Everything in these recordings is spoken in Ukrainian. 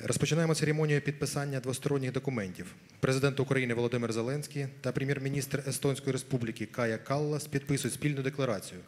Розпочинаємо церемонію підписання двосторонніх документів. Президент України Володимир Зеленський та прем'єр-міністр Естонської Республіки Кая Каллас підписують спільну декларацію.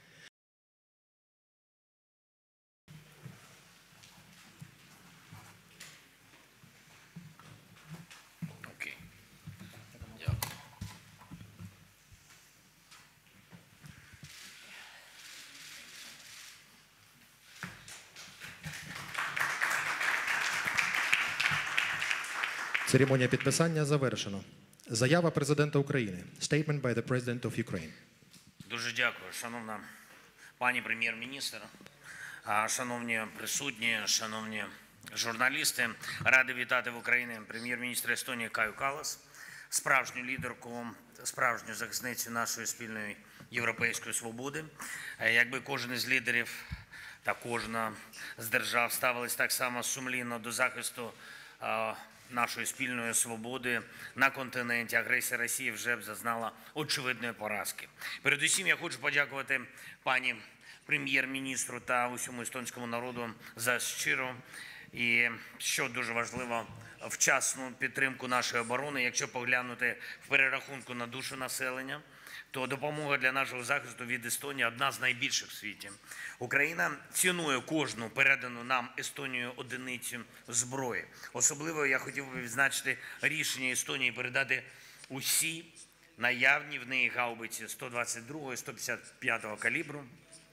Церемонія підписання завершено. Заява президента України. Statement by the President of Ukraine. Дуже дякую, шановна пані прем'єр-міністр, шановні присутні, шановні журналісти. Радий вітати в Україні прем'єр-міністра Естонії Каю Каллас, справжню лідерку, справжню захисницю нашої спільної європейської свободи. Якби кожен із лідерів та кожна з держав ставились так само сумлінно до захисту нашої спільної свободи на континенті, агресія Росії вже б зазнала очевидної поразки. Передусім, я хочу подякувати пані прем'єр-міністру та усьому естонському народу за щиру і, що дуже важливо, вчасну підтримку нашої оборони. Якщо поглянути в перерахунку на душу населення, то допомога для нашого захисту від Естонії – одна з найбільших в світі. Україна цінує кожну передану нам Естонією одиницю зброї. Особливо я хотів би відзначити рішення Естонії передати усі наявні в неї гаубиці 122 і 155 калібру.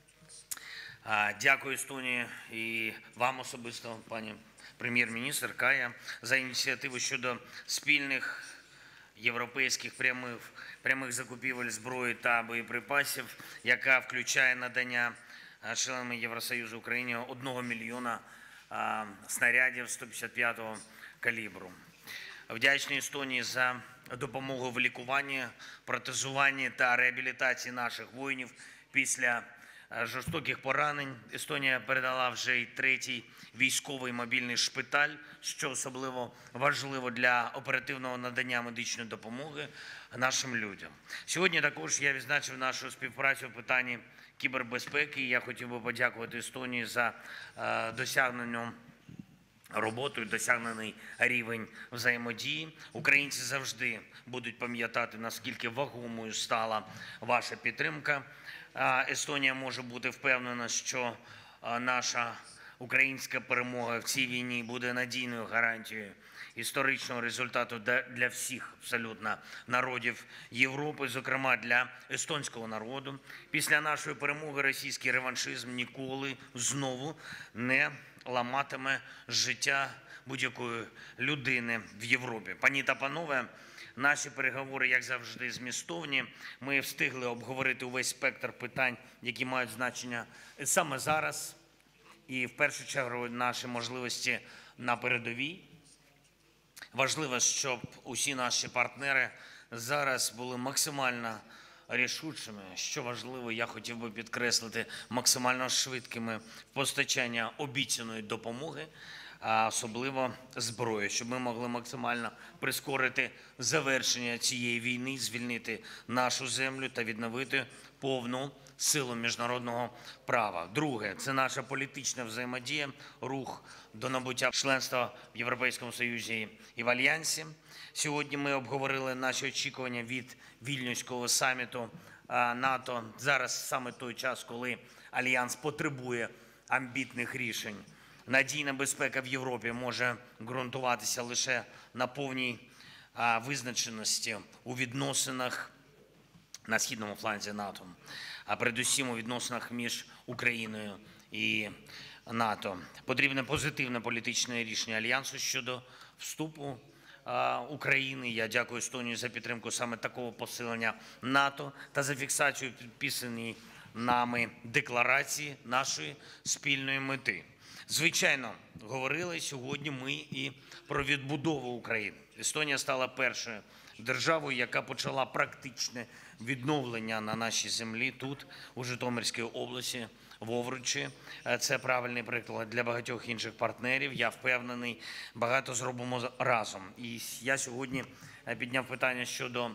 Дякую Естонії і вам особисто, пані прем'єр-міністр Кая, за ініціативу щодо спільних європейських прямих закупівель зброї та боєприпасів, яка включає надання членами Євросоюзу Україні 1 мільйона снарядів 155-го калібру. Вдячний Естонії за допомогу в лікуванні, протезуванні та реабілітації наших воїнів після жорстоких поранень. Естонія передала вже й 3-й військовий мобільний шпиталь, що особливо важливо для оперативного надання медичної допомоги нашим людям. Сьогодні також я відзначив нашу співпрацю в питанні кібербезпеки. Я хотів би подякувати Естонії за досягнення роботу і досягнений рівень взаємодії. Українці завжди будуть пам'ятати, наскільки вагомою стала ваша підтримка. Естонія може бути впевнена, що наша українська перемога в цій війні буде надійною гарантією історичного результату для всіх абсолютно народів Європи, зокрема для естонського народу. Після нашої перемоги російський реваншизм ніколи знову не ламатиме життя будь-якої людини в Європі. Пані та панове, наші переговори, як завжди, змістовні. Ми встигли обговорити увесь спектр питань, які мають значення саме зараз. І в першу чергу наші можливості на передовій. Важливо, щоб усі наші партнери зараз були максимально рішучими. Що важливо, я хотів би підкреслити, максимально швидкими в постачанні обіцяної допомоги, а особливо зброї, щоб ми могли максимально прискорити завершення цієї війни, звільнити нашу землю та відновити повну силу міжнародного права. Друге – це наша політична взаємодія, рух до набуття членства в Європейському Союзі і в Альянсі. Сьогодні ми обговорили наші очікування від Вільнюського саміту НАТО. Зараз саме той час, коли Альянс потребує амбітних рішень. Надійна безпека в Європі може ґрунтуватися лише на повній визначеності у відносинах на східному фланзі НАТО, а передусім у відносинах між Україною і НАТО. Потрібне позитивне політичне рішення Альянсу щодо вступу України. Я дякую Естонії за підтримку саме такого посилення НАТО та за фіксацію підписаної нами декларації нашої спільної мети. Звичайно, говорили сьогодні ми і про відбудову України. Естонія стала першою державою, яка почала практичне відновлення на нашій землі тут, у Житомирській області, в Овручі. Це правильний приклад для багатьох інших партнерів. Я впевнений, багато зробимо разом. І я сьогодні підняв питання щодо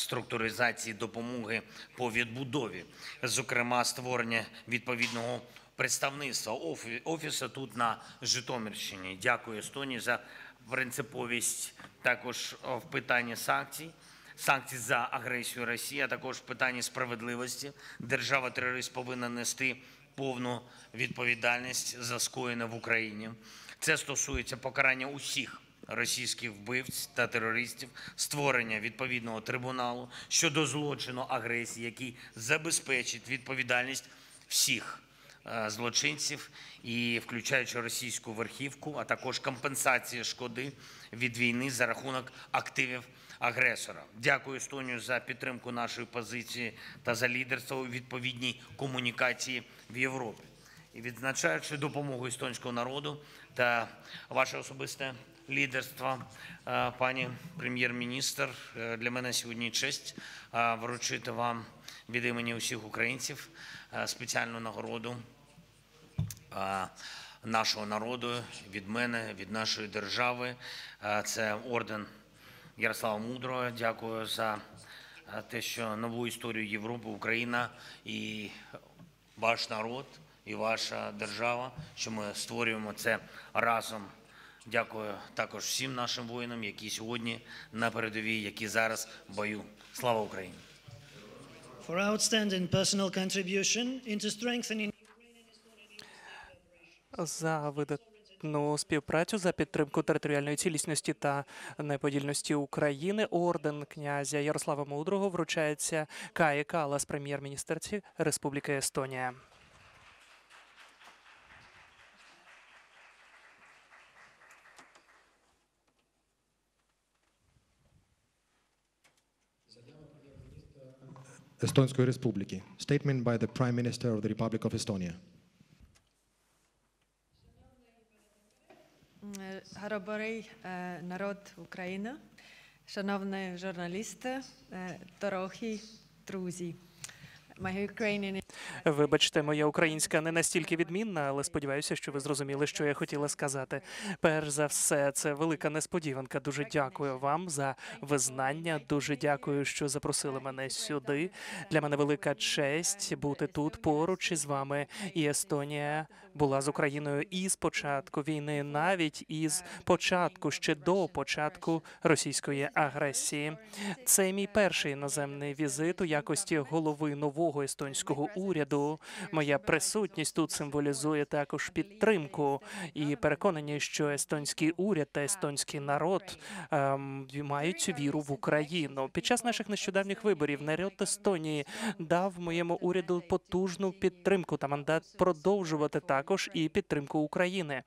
структуризації допомоги по відбудові, зокрема створення відповідного представництва офісу тут на Житомирщині. Дякую Естонії за принциповість також в питанні санкцій за агресію Росії, а також в питанні справедливості. Держава-терорист повинна нести повну відповідальність за скоєне в Україні. Це стосується покарання усіх російських вбивць та терористів, створення відповідного трибуналу щодо злочину агресії, який забезпечить відповідальність всіх злочинців, і включаючи російську верхівку, а також компенсація шкоди від війни за рахунок активів агресора. Дякую Естонію за підтримку нашої позиції та за лідерство у відповідній комунікації в Європі. І відзначаючи допомогу естонського народу та ваше особисте лідерство, пані прем'єр-міністр, для мене сьогодні честь вручити вам від імені усіх українців спеціальну нагороду нашого народу, від мене, від нашої держави. Це орден Ярослава Мудрого. Дякую за те, що нову історію Європи, Україна і ваш народ, і ваша держава, що ми створюємо це разом. Дякую також всім нашим воїнам, які сьогодні на передовій, які зараз в бою. Слава Україні! For outstanding personal contribution into strengthening За видатну співпрацю, за підтримку територіальної цілісності та неподільності України орден князя Ярослава Мудрого вручається Каї Каллас, прем'єр-міністерці Республіки Естонія. Естонської Республіки. Statement by the Prime Minister of the Republic of Estonia. Гороборий народ України, шановні журналісти, дорогі друзі. My Ukrainian Вибачте, моя українська не настільки відмінна, але сподіваюся, що ви зрозуміли, що я хотіла сказати. Перш за все, це велика несподіванка. Дуже дякую вам за визнання. Дуже дякую, що запросили мене сюди. Для мене велика честь бути тут поруч із вами. І Естонія була з Україною і з початку війни, навіть із початку, ще до початку російської агресії. Це мій перший іноземний візит у якості голови нового естонського уряду. Моя присутність тут символізує також підтримку і переконаність, що естонський уряд та естонський народ мають цю віру в Україну. Під час наших нещодавніх виборів народ Естонії дав моєму уряду потужну підтримку та мандат продовжувати також і підтримку України.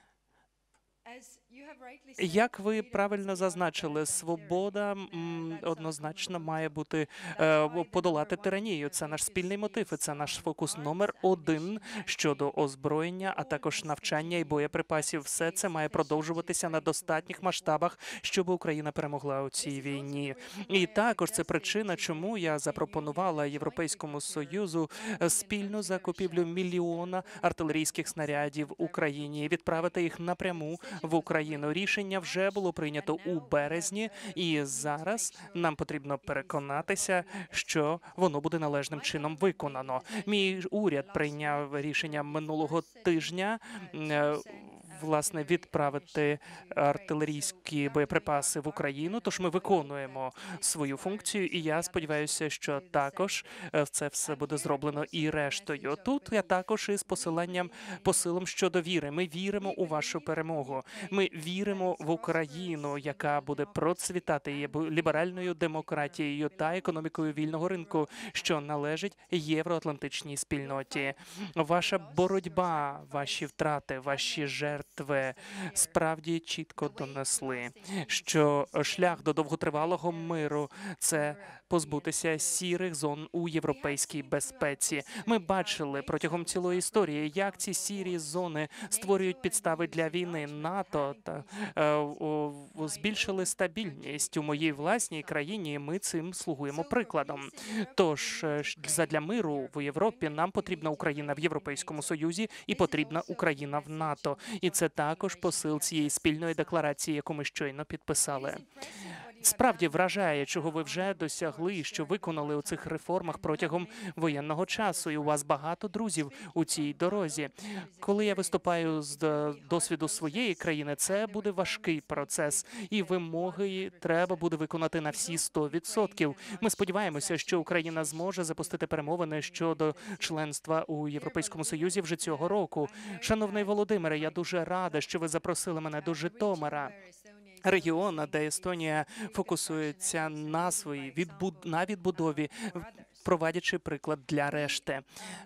Як ви правильно зазначили, свобода однозначно має бути подолати тиранію. Це наш спільний мотив, і це наш фокус номер один щодо озброєння, а також навчання і боєприпасів. Все це має продовжуватися на достатніх масштабах, щоб Україна перемогла у цій війні. І також це причина, чому я запропонувала Європейському Союзу спільну закупівлю 1 мільйона артилерійських снарядів Україні, відправити їх напряму в Україну. Рішення вже було прийнято у березні, і зараз нам потрібно переконатися, що воно буде належним чином виконано. Мій уряд прийняв рішення минулого тижня власне відправити артилерійські боєприпаси в Україну. Тож ми виконуємо свою функцію, і я сподіваюся, що також це все буде зроблено і рештою. Тут я також із посилом щодо віри. Ми віримо у вашу перемогу. Ми віримо в Україну, яка буде процвітати ліберальною демократією та економікою вільного ринку, що належить євроатлантичній спільноті. Ваша боротьба, ваші втрати, ваші жертви справді чітко донесли, що шлях до довготривалого миру – це позбутися сірих зон у європейській безпеці. Ми бачили протягом цілої історії, як ці сірі зони створюють підстави для війни. НАТО збільшили стабільність у моїй власній країні, і ми цим слугуємо прикладом. Тож, задля миру в Європі нам потрібна Україна в Європейському Союзі і потрібна Україна в НАТО. І це також посил цієї спільної декларації, яку ми щойно підписали. справді вражає, чого ви вже досягли, і що виконали у цих реформах протягом воєнного часу. І у вас багато друзів у цій дорозі. Коли я виступаю з досвіду своєї країни, це буде важкий процес, і вимоги треба буде виконати на всі 100%. Ми сподіваємося, що Україна зможе запустити перемовини щодо членства у Європейському Союзі вже цього року. Шановний Володимире, я дуже рада, що ви запросили мене до Житомира, регіону, де Естонія фокусується на своїй відбудові, проводячи приклад для решти.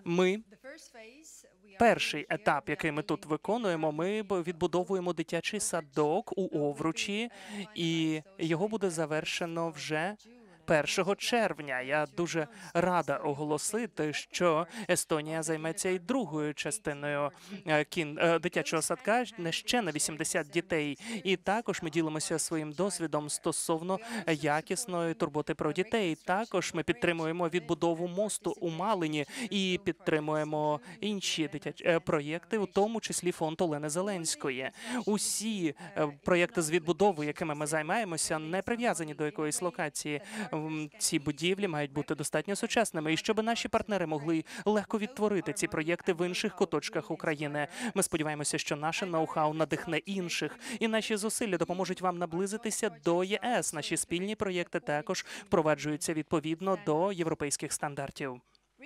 Перший етап, який ми тут виконуємо, ми відбудовуємо дитячий садок у Овручі, і його буде завершено вже 1 червня. Я дуже рада оголосити, що Естонія займеться і другою частиною дитячого садка, ще на 80 дітей. І також ми ділимося своїм досвідом стосовно якісної турботи про дітей. Також ми підтримуємо відбудову мосту у Малині і підтримуємо інші дитячі проєкти, у тому числі фонд Олени Зеленської. Усі проєкти з відбудови, якими ми займаємося, не прив'язані до якоїсь локації. Ці будівлі мають бути достатньо сучасними, і щоб наші партнери могли легко відтворити ці проєкти в інших куточках України. Ми сподіваємося, що наше ноу-хау надихне інших, і наші зусилля допоможуть вам наблизитися до єС. Наші спільні проєкти також впроваджуються відповідно до європейських стандартів.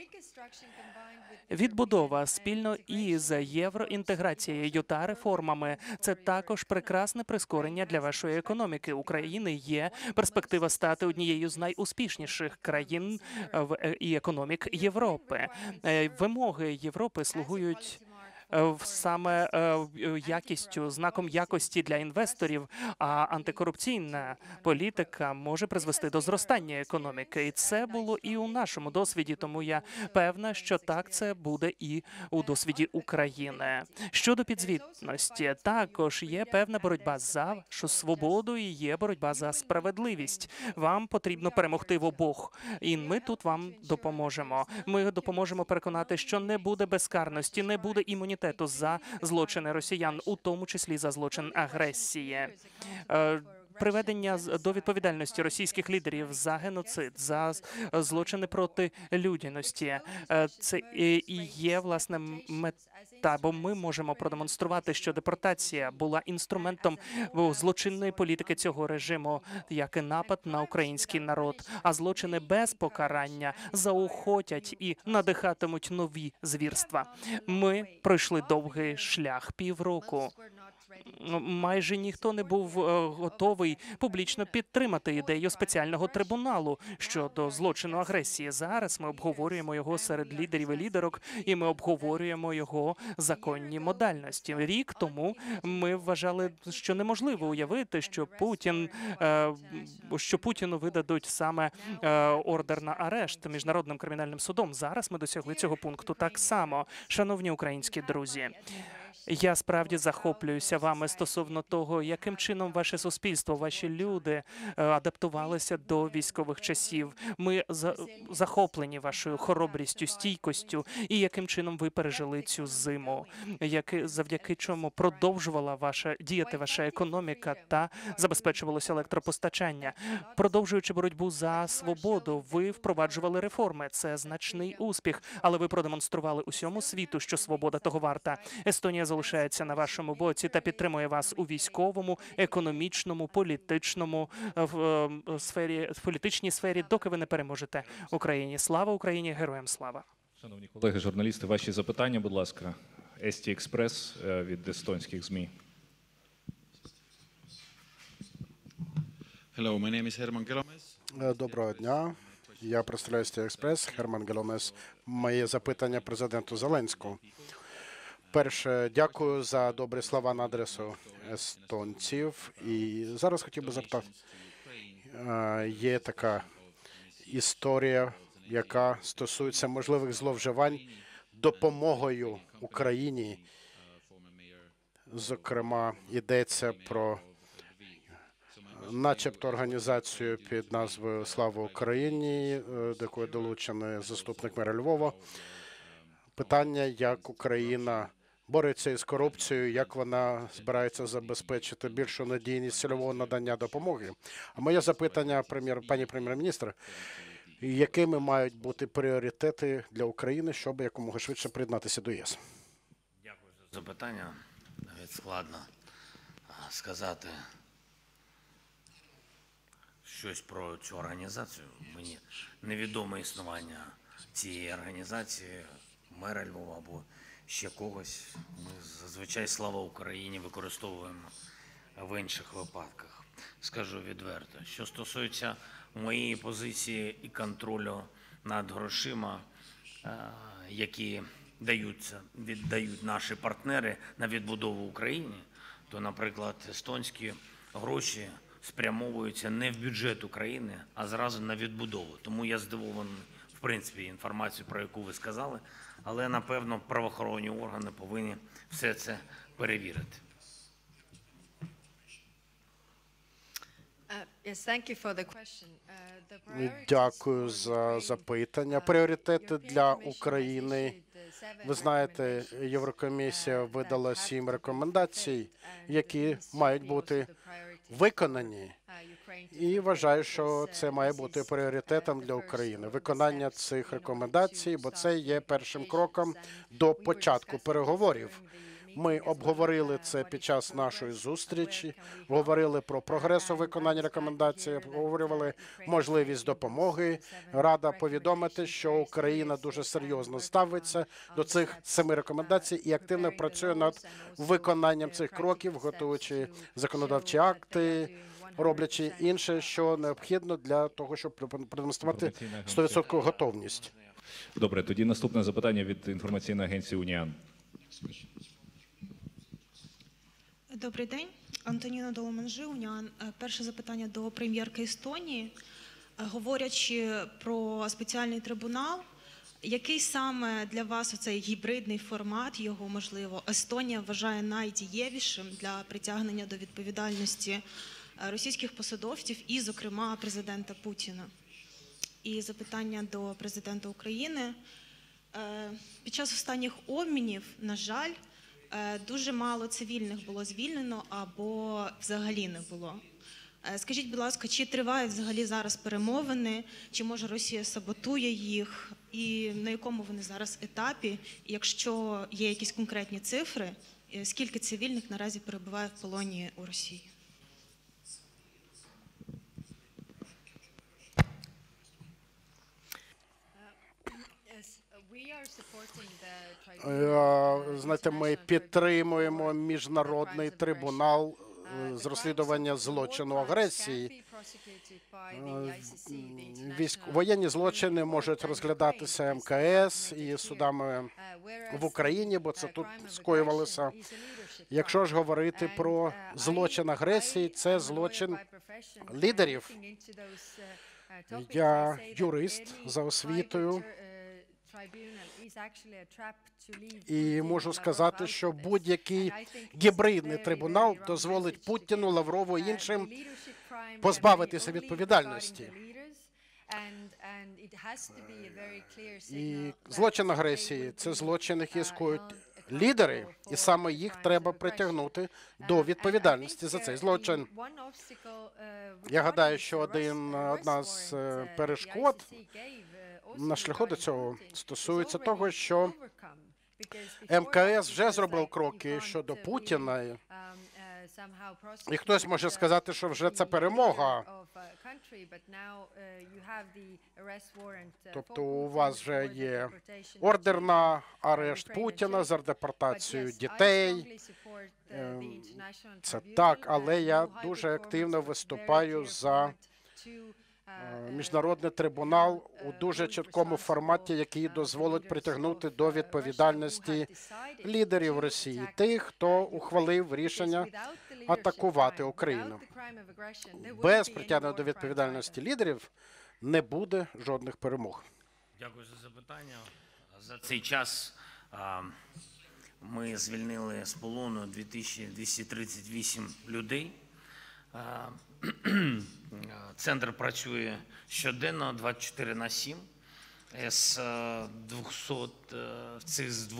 Відбудова спільно із євроінтеграцією та реформами – це також прекрасне прискорення для вашої економіки. України є перспектива стати однією з найуспішніших країн і економік Європи. Вимоги Європи слугують саме якістю, знаком якості для інвесторів, а антикорупційна політика може призвести до зростання економіки. І це було і у нашому досвіді, тому я певна, що так це буде і у досвіді України. Щодо підзвітності, також є певна боротьба за вашу свободу і є боротьба за справедливість. Вам потрібно перемогти в обох, і ми тут вам допоможемо. Ми допоможемо переконати, що не буде безкарності, не буде імунітету за злочини росіян, у тому числі за злочин агресії. Приведення до відповідальності російських лідерів за геноцид, за злочини проти людяності – це і є, власне, мета, бо ми можемо продемонструвати, що депортація була інструментом злочинної політики цього режиму, як і напад на український народ, а злочини без покарання заохотять і надихатимуть нові звірства. Ми пройшли довгий шлях, півроку. Майже ніхто не був готовий публічно підтримати ідею спеціального трибуналу щодо злочину агресії. Зараз ми обговорюємо його серед лідерів і лідерок, і ми обговорюємо його законні модальності. Рік тому ми вважали, що неможливо уявити, що Путіну видадуть саме ордер на арешт Міжнародним кримінальним судом. Зараз ми досягли цього пункту так само. Шановні українські друзі, я справді захоплююся вами стосовно того, яким чином ваше суспільство, ваші люди адаптувалися до військових часів. Ми захоплені вашою хоробрістю, стійкостю і яким чином ви пережили цю зиму, завдяки чому продовжувала діяти ваша економіка та забезпечувалося електропостачання. Продовжуючи боротьбу за свободу, ви впроваджували реформи. Це значний успіх, але ви продемонстрували усьому світу, що свобода того варта. Естонія залишається на вашому боці та підтримує вас у військовому, економічному, політичному політичній сфері, доки ви не переможете Україні. Слава Україні! Героям слава! Шановні колеги, журналісти, ваші запитання, будь ласка. Есті Експрес від естонських ЗМІ. Hello, my name is Herman Kelomees. Доброго дня. Я представляю Есті Експрес, Герман Геломес. Моє запитання президенту Зеленському. Перше, дякую за добрі слова на адресу естонців. І зараз хотів би запитати, є така історія, яка стосується можливих зловживань допомогою Україні. Зокрема, йдеться про начебто організацію під назвою «Слава Україні», до якої долучений заступник мера Львова. Питання, як Україна бореться із корупцією, як вона збирається забезпечити більшу надійність цільового надання допомоги. А моє запитання, пані прем'єр-міністр, якими мають бути пріоритети для України, щоб якомога швидше приєднатися до ЄС? Дякую за запитання. Навіть складно сказати щось про цю організацію. Мені невідоме існування цієї організації, мера Львова або ще когось. Ми зазвичай «Слава Україні» використовуємо в інших випадках. Скажу відверто, що стосується моєї позиції і контролю над грошима, які віддають наші партнери на відбудову України, то, наприклад, естонські гроші спрямовуються не в бюджет України, а зразу на відбудову. Тому я здивований, в принципі, інформацією, про яку ви сказали, але, напевно, правоохоронні органи повинні все це перевірити. Дякую за запитання. Пріоритети для України. Ви знаєте, Єврокомісія видала 7 рекомендацій, які мають бути виконані. І вважаю, що це має бути пріоритетом для України. Виконання цих рекомендацій, бо це є першим кроком до початку переговорів. Ми обговорили це під час нашої зустрічі, говорили про прогрес у виконанні рекомендацій, обговорювали можливість допомоги. Рада повідомити, що Україна дуже серйозно ставиться до цих 7 рекомендацій і активно працює над виконанням цих кроків, готуючи законодавчі акти, роблячи інше, що необхідно для того, щоб продемонструвати 100% готовність. Добре, тоді наступне запитання від інформаційної агенції «Уніан». Добрий день. Антоніна Доломанжи, Уніан. Перше запитання до прем'єрки Естонії. Говорячи про спеціальний трибунал, який саме для вас оцей гібридний формат, його, можливо, Естонія вважає найдієвішим для притягнення до відповідальності російських посадовців і, зокрема, президента Путіна? І запитання до президента України. Під час останніх обмінів, на жаль, дуже мало цивільних було звільнено або взагалі не було. Скажіть, будь ласка, чи тривають взагалі зараз перемовини, чи може Росія саботує їх, і на якому вони зараз етапі? І якщо є якісь конкретні цифри, скільки цивільних наразі перебуває в полоні у Росії? Знаєте, ми підтримуємо міжнародний трибунал з розслідування злочину агресії. Воєнні злочини можуть розглядатися МКС і судами в Україні, бо це тут скоювалося. Якщо ж говорити про злочин агресії, це злочин лідерів. Я юрист за освітою. І можу сказати, що будь-який гібридний трибунал дозволить Путіну, Лаврову і іншим позбавитися відповідальності. І злочин агресії – це злочин, який скоюють лідери, і саме їх треба притягнути до відповідальності за цей злочин. Я гадаю, що одна з перешкод на шляху до цього стосується того, що МКС вже зробив кроки щодо Путіна, і хтось може сказати, що вже це перемога. Тобто у вас вже є ордер на арешт Путіна за депортацію дітей. Це так, але я дуже активно виступаю за міжнародний трибунал у дуже чіткому форматі, який дозволить притягнути до відповідальності лідерів Росії, тих, хто ухвалив рішення атакувати Україну. Без притягнення до відповідальності лідерів не буде жодних перемог. Дякую за запитання. За цей час ми звільнили з полону 2238 людей. Центр працює щоденно, 24/7. з 200, цих з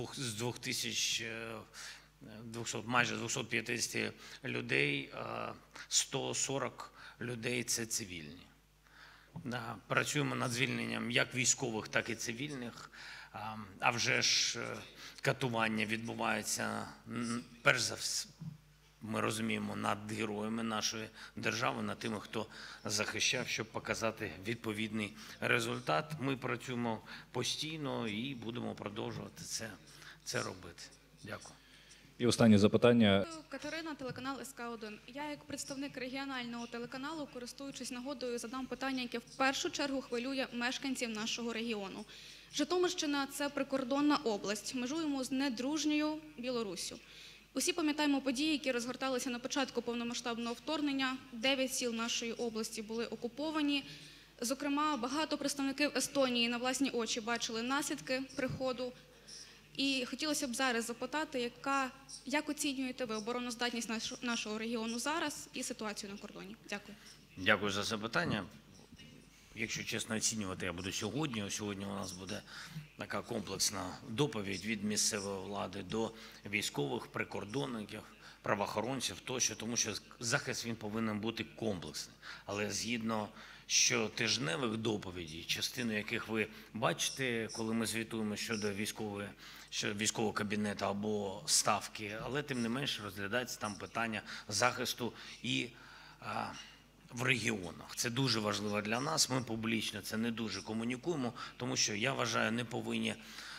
200, майже 250 людей, 140 людей – це цивільні. Працюємо над звільненням як військових, так і цивільних. А вже ж катування відбувається, перш за все, ми розуміємо, над героями нашої держави, над тими, хто захищав, щоб показати відповідний результат. Ми працюємо постійно і будемо продовжувати це робити. Дякую. І останнє запитання. Катерина, телеканал СК1. Я як представник регіонального телеканалу, користуючись нагодою, задам питання, яке в першу чергу хвилює мешканців нашого регіону. Житомирщина – це прикордонна область. Межуємо з недружньою Білоруссю. Усі пам'ятаємо події, які розгорталися на початку повномасштабного вторгнення. 9 сіл нашої області були окуповані. Зокрема, багато представників Естонії на власні очі бачили наслідки приходу. І хотілося б зараз запитати, як оцінюєте ви обороноздатність нашого регіону зараз і ситуацію на кордоні? Дякую. Дякую за запитання. Якщо чесно оцінювати, я буду сьогодні. Сьогодні у нас буде така комплексна доповідь від місцевої влади до військових, прикордонників, правоохоронців тощо, тому що захист він повинен бути комплексний. Але згідно щотижневих доповідей, частину яких ви бачите, коли ми звітуємо щодо військового кабінету або ставки, але тим не менше розглядається там питання захисту і в регіонах. Це дуже важливо для нас. Ми публічно це не дуже комунікуємо, тому що, я вважаю, не повинні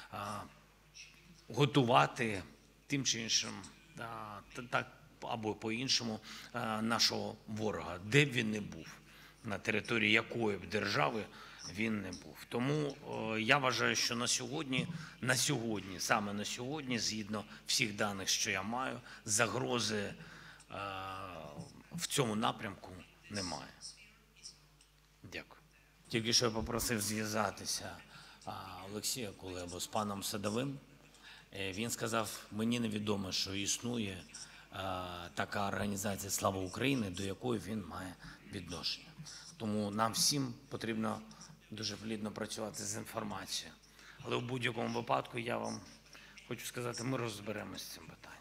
готувати тим чи іншим так або по-іншому нашого ворога, де б він не був, на території якої б держави він не був. Тому я вважаю, що саме на сьогодні, згідно всіх даних, що я маю, загрози в цьому напрямку немає. Дякую. Тільки що я попросив зв'язатися Олексія Кулебу з паном Садовим. Він сказав, мені невідомо, що існує така організація «Слава Україні», до якої він має відношення. Тому нам всім потрібно дуже плідно працювати з інформацією. Але в будь-якому випадку я вам хочу сказати, ми розберемося з цим питанням.